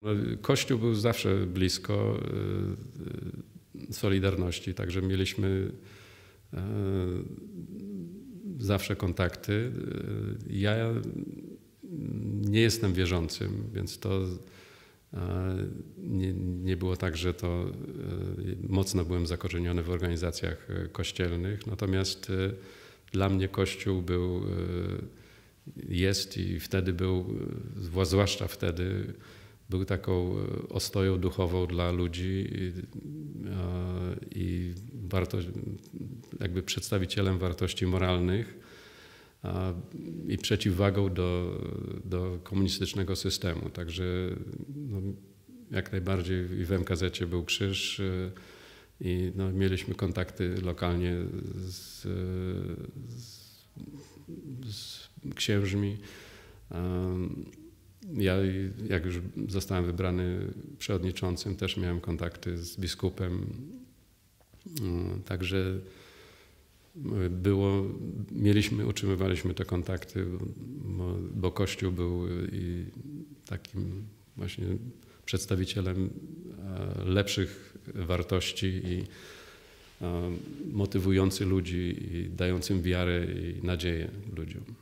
No, Kościół był zawsze blisko Solidarności, także mieliśmy zawsze kontakty. Ja nie jestem wierzącym, więc to nie było tak, że to mocno byłem zakorzeniony w organizacjach kościelnych. Natomiast dla mnie Kościół jest i wtedy był, zwłaszcza wtedy, był taką ostoją duchową dla ludzi i jakby przedstawicielem wartości moralnych i przeciwwagą do komunistycznego systemu. Także no, jak najbardziej i w MKZ-cie był krzyż i no, mieliśmy kontakty lokalnie z księżmi. Ja, jak już zostałem wybrany przewodniczącym, też miałem kontakty z biskupem. Także utrzymywaliśmy te kontakty, bo Kościół był i takim właśnie przedstawicielem lepszych wartości i motywujący ludzi i dającym wiarę i nadzieję ludziom.